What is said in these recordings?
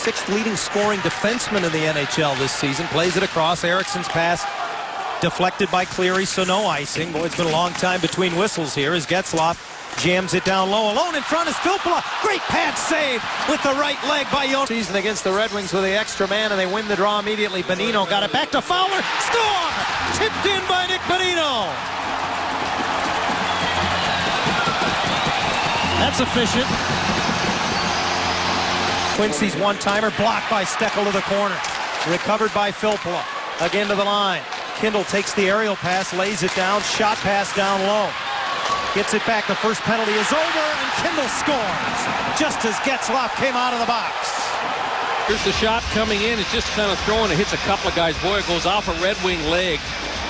sixth leading scoring defenseman in the NHL this season. Plays it across. Eriksson's pass deflected by Cleary, so no icing. Boy, it's been a long time between whistles here as Getzlaf jams it down low. Alone in front is Filppula. Great pad save with the right leg by Jonas. Season against the Red Wings with the extra man, and they win the draw immediately. Bonino got it back to Fowler. Score! Tipped in by Nick Bonino. That's efficient. Quincy's one-timer blocked by Steckel to the corner. Recovered by Filppula. Again to the line. Kindle takes the aerial pass, lays it down, shot pass down low. Gets it back, the first penalty is over, and Kindle scores just as Getzlaf came out of the box. Here's the shot coming in, it's just kind of throwing, it hits a couple of guys. Boy, it goes off a Red Wing leg.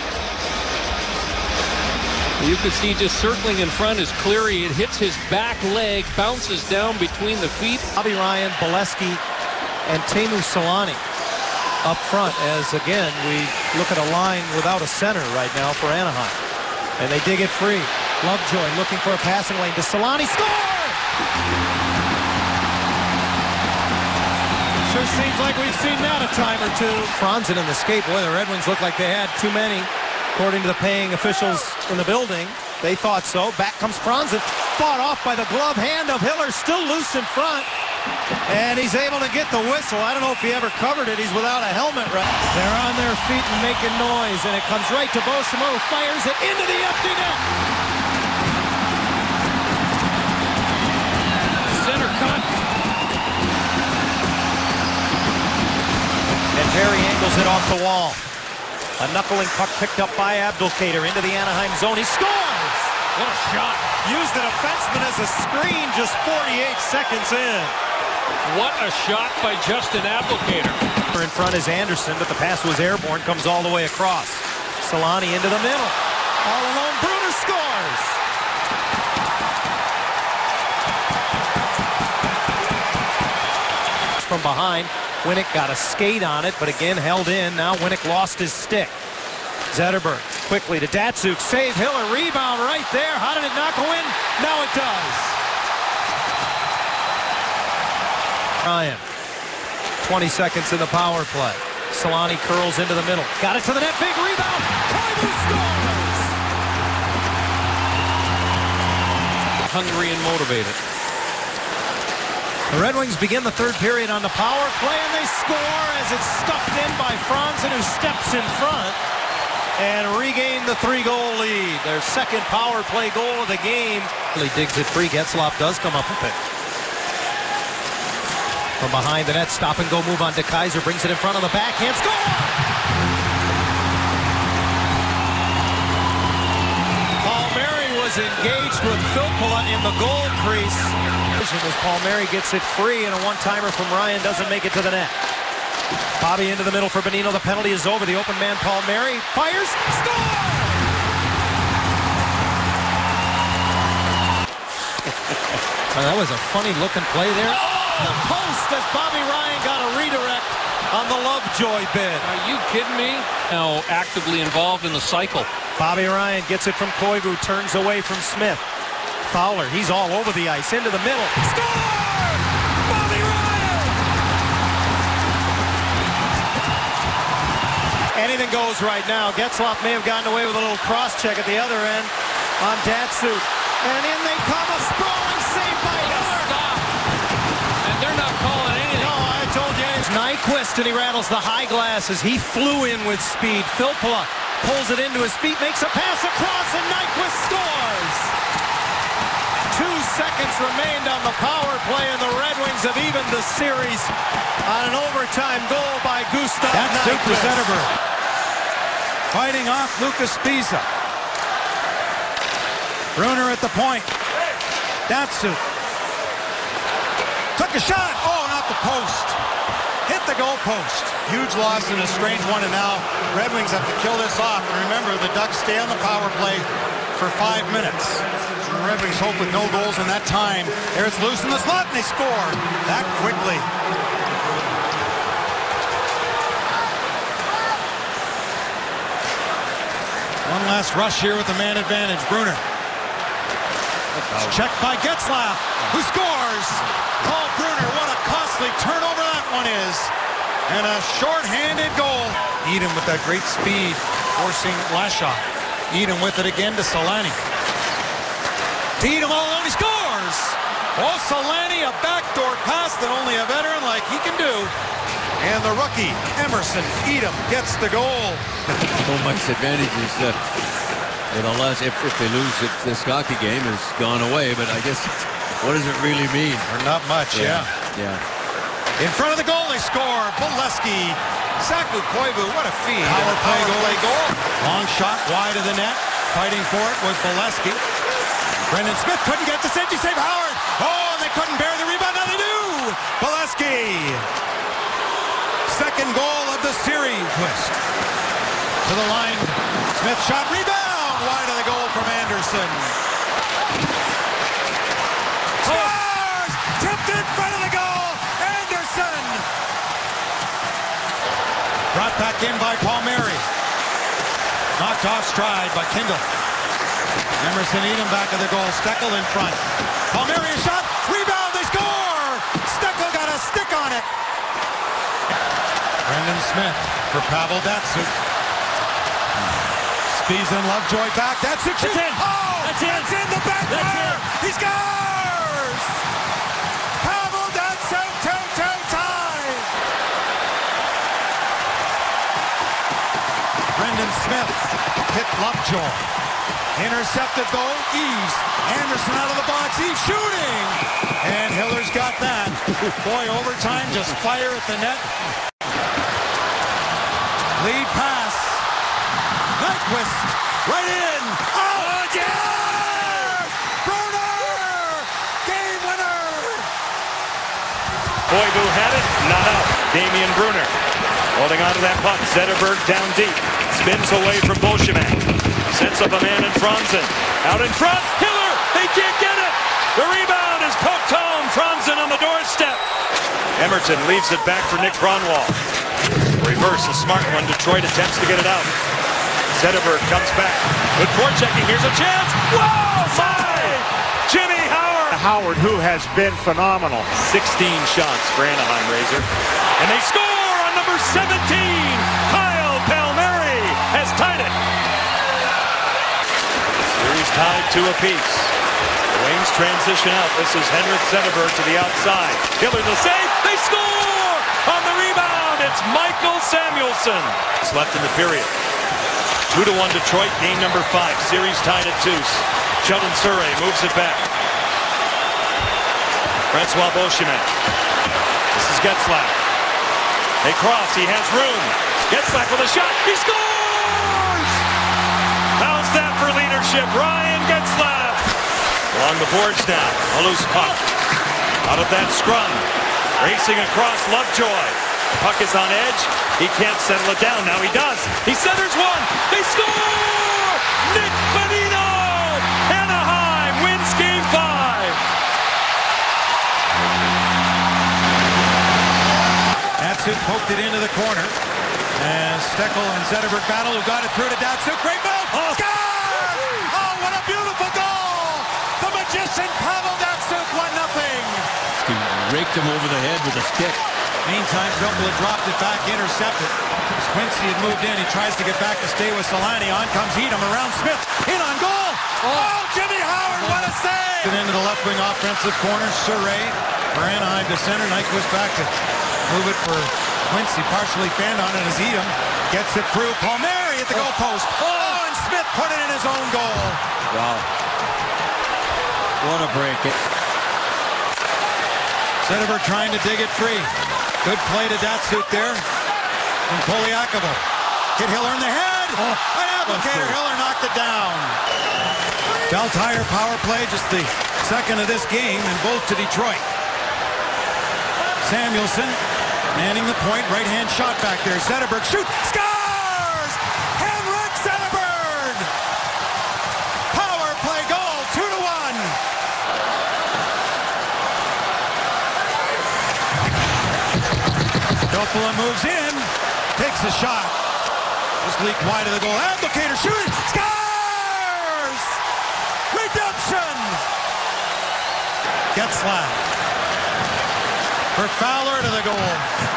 You can see just circling in front is Cleary. It hits his back leg, bounces down between the feet. Bobby Ryan, Bolesky, and Teemu Selanne up front as, again, we look at a line without a center right now for Anaheim. And they dig it free. Lovejoy looking for a passing lane to Selanne. Score! Sure seems like we've seen that a time or two. Franzen in the skate. Boy, the Red Wings look like they had too many. According to the paying officials in the building, they thought so. Back comes Franzen, fought off by the glove hand of Hiller, still loose in front. And he's able to get the whistle. I don't know if he ever covered it. He's without a helmet. They're on their feet and making noise, and it comes right to Beauchemin, who fires it into the empty net. Center cut. And Perry angles it off the wall. A knuckling puck picked up by Abdelkader into the Anaheim zone. He scores! What a shot. Used the defenseman as a screen just 48 seconds in. What a shot by Justin Abdelkader. In front is Anderson, but the pass was airborne, comes all the way across. Selanne into the middle. All alone, Bruner scores! From behind. Winnick got a skate on it, but again held in. Now Winnick lost his stick. Zetterberg quickly to Datsuk. Save Hiller. Rebound right there. How did it not go in? Now it does. Ryan. 20 seconds in the power play. Selanne curls into the middle. Got it to the net. Big rebound. Koivu scores! Hungry and motivated. The Red Wings begin the third period on the power play, and they score as it's stuffed in by Franzen, who steps in front and regain the 3-goal lead. Their second power play goal of the game. He digs it free. Getzlaf does come up with it. From behind the net, stop and go move on to Kaiser. Brings it in front of the backhand. Score! Palmieri was engaged with Filppula in the goal crease. As Palmieri gets it free, and a one-timer from Ryan doesn't make it to the net. Bobby into the middle for Bonino. The penalty is over. The open man Palmieri fires. Score! Well, that was a funny-looking play there. Oh, the post as Bobby Ryan got a redirect on the Lovejoy bid. Are you kidding me? Now actively involved in the cycle. Bobby Ryan gets it from Koivu, turns away from Smith. Fowler, he's all over the ice, into the middle. Score! Bobby Ryan! Anything goes right now. Getzlaf may have gotten away with a little cross-check at the other end on Datsuk. And in they come, a sprawling save by Hiller. Stop. And they're not calling anything. No, I told you. It's Nyquist, and he rattles the high glass as he flew in with speed. Filppula pulls it into his feet, makes a pass across, and Nyquist scores! 2 seconds remained on the power play, and the Red Wings have evened the series on an overtime goal by Gustav Nyquist. That's to Zetterberg. Fighting off Lucas Pisa. Bruner at the point. Datsuk. Took a shot. Oh, not the post. Hit the goal post. Huge loss and a strange one, and now Red Wings have to kill this off. And remember, the Ducks stay on the power play for 5 minutes. The Red Wings hope with no goals in that time. There it's loose in the slot, and they score that quickly. One last rush here with the man advantage. Bruner. Checked by Getzlaf, who scores. Paul Bruner, what a costly beastly turnover that one is. And a short-handed goal. Edom with that great speed, forcing Lashoff. Edom with it again to Solani. Edom all alone, he scores! Oh, Solani, a backdoor pass that only a veteran like he can do. And the rookie, Emerson Edom, gets the goal. So much advantage is unless if they lose it, this hockey game has gone away. But I guess what does it really mean? Or not much, yeah. In front of the goal, they score. Bolesky, Saku Koivu, what a feed. Power play goal. Long shot wide of the net. Fighting for it was Bolesky. Brendan Smith couldn't get the safety save. Howard. Oh, and they couldn't bear the rebound. Now they do. Bolesky. Second goal of the series. Twist. To the line. Smith shot. Rebound. Wide of the goal from Anderson. Scores! Tipped in front of the goal. Anderson. Brought back in by Palmieri. Knocked off stride by Kindle. Emerson Edom back of the goal. Steckel in front. Palmieri a shot. Rebound. They score. Steckel got a stick on it. Brendan Smith for Pavel Datsyuk. Speeds and Lovejoy back. Datsyuk shoots. Oh, that's in the back corner. He scores. Pavel Datsyuk 2-2 tie. Brendan Smith hit Lovejoy. Intercepted goal, Eves. Anderson out of the box, Eves shooting! And Hiller's got that. Boy, overtime, just fire at the net. Lead pass. Nyquist, right in. Oh, yeah! Bruner! Game winner! Koivu had it, not out. Damian Bruner holding on to that puck. Zetterberg down deep. Spins away from Bolshevik. Sets up a man in Franzen. Out in front. Hiller! They can't get it! The rebound is poked home. Franzen on the doorstep. Emerton leaves it back for Nick Kronwall. Reverse, a smart one. Detroit attempts to get it out. Zetterberg comes back. Good forechecking. Here's a chance. Whoa! Save! Jimmy Howard! Howard, who has been phenomenal. 16 shots for Anaheim, Razor. And they score on number 17. Kyle Palmieri has tied it. Series tied 2 apiece. The Wings transition out. This is Henrik Zetterberg to the outside. Hiller the save. They score! On the rebound, it's Michael Samuelsson. It's left in the period. 2-1 Detroit, game number 5. Series tied at 2. Sheldon Surrey moves it back. Francois Beauchemin. This is Getzlaf. They cross. He has room. Getzlaf with a shot. He scores! How's that for leadership? Ryan Getzlaf. Along the boards now. A loose puck. Out of that scrum. Racing across Lovejoy. The puck is on edge. He can't settle it down. Now he does. He centers one. They score! Nick Bonino! Anaheim wins game 5. Datsyuk poked it into the corner. And Steckel and Zetterberg battle, who got it through to Datsyuk. Great move! Oh. Score! Oh, what a beautiful goal! The magician Pavel Datsyuk 1-0. He raked him over the head with a stick. Meantime, Drupal had dropped it back, intercepted. Quincy had moved in. He tries to get back to stay with Solani. On comes Edom around Smith. In on goal! Oh, Jimmy Howard, what a save! Into the left wing offensive corner. Surrey for Anaheim to center. Nyquist back to move it for Quincy. Partially fanned on it as Edom gets it through. Palmieri at the goal post. Oh, and Smith put it in his own goal. Wow. What a break. Zetterberg trying to dig it free. Good play to Datsyuk there from Polyakovo. Hit Hiller in the head. An applicator. Hiller knocked it down. Bell Tire power play, just the second of this game, and both to Detroit. Samuelsson manning the point. Right-hand shot back there. Zetterberg shoot. Scores! Henrik Zetterberg! Power play goal. 2-1. Coppola moves in, takes a shot. Just leaked wide of the goal. Applicator shooting, scores! Redemption! Getzlaf. for Fowler to the goal.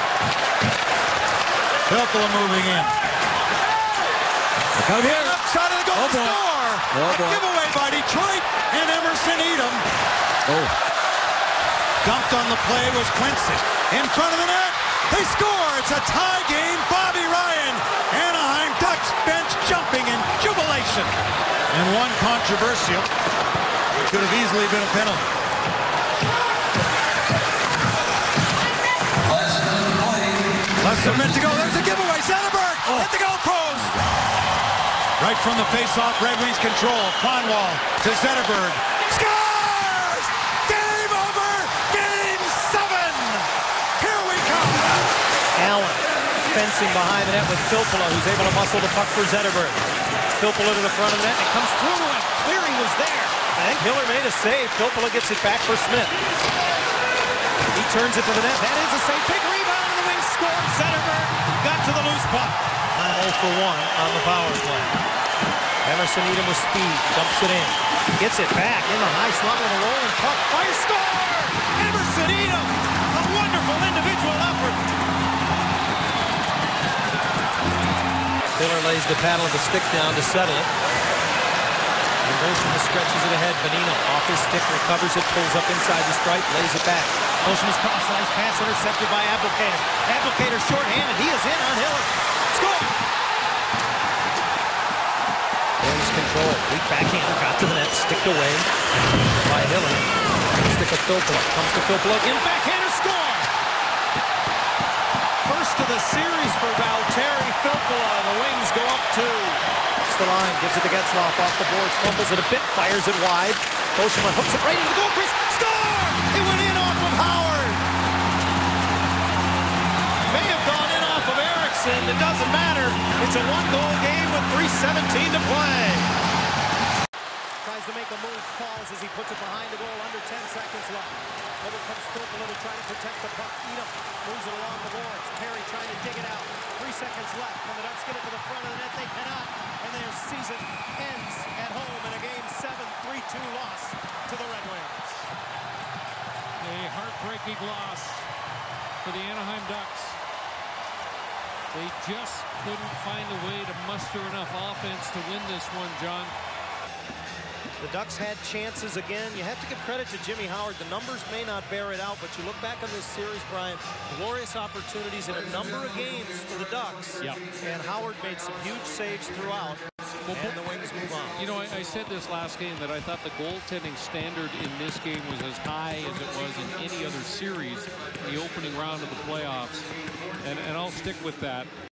Filppula moving in. Come here. Side of the goal, score! A giveaway by Detroit and Emerson Edom. Dumped on the play was Quincy. In front of the net, they score! It's a tie game. Bobby Ryan, Anaheim Ducks bench jumping in jubilation. And one controversial. It could have easily been a penalty. Less than a minute to go. There's a giveaway. Zetterberg hit the goal post. Right from the face-off, Red Wings control. Kronwall to Zetterberg. Scores! Game over! Game 7! Here we come! Allen fencing behind the net with Filppula, who's able to muscle the puck for Zetterberg. Filppula to the front of the net. It comes through and Cleary was there. I think Hiller made a save. Filppula gets it back for Smith. He turns it to the net. That is a save. Big rebound and the Wings scored. Zetterberg got to the loose puck. 0 for 1 on the power play. Emerson Edom with speed. Dumps it in. Gets it back in the high slot with a rolling puck. Fire score! Emerson Edom! A wonderful individual effort. Hiller lays the paddle of the stick down to settle it. Motion stretches it ahead. Bonino off his stick, recovers it, pulls up inside the stripe, lays it back. Motion is cross-ice pass intercepted by Abdelkader. Abdelkader short-handed. He is in on Hiller. Score! Wings control. Weak backhander got to the net, sticked away by Hiller. Stick of Filppula. Comes to Filppula again. Backhander score! First of the series for Valtteri Filppula. The Wings go up 2. The line, gives it to Getzlaf off the boards, fumbles it a bit, fires it wide. Boschman hooks it right into the goal crease. Score! It went in off of Howard. May have gone in off of Eriksson. It doesn't matter. It's a 1-goal game with 3:17 to play. Tries to make a move, falls as he puts it behind the goal, under 10 seconds left. Over comes Filppula to try to protect the puck. Edom moves it along the boards. Perry trying to dig it out. 3 seconds left. When the Ducks get it to the front of the net, they cannot. And their season ends at home in a Game 7 3-2 loss to the Red Wings. A heartbreaking loss for the Anaheim Ducks. They just couldn't find a way to muster enough offense to win this one, John. The Ducks had chances again. You have to give credit to Jimmy Howard. The numbers may not bear it out, but you look back on this series, Brian, glorious opportunities in a number of games for the Ducks. Yep. And Howard made some huge saves throughout. And the Wings move on. You know, I said this last game that I thought the goaltending standard in this game was as high as it was in any other series in the opening round of the playoffs. And I'll stick with that.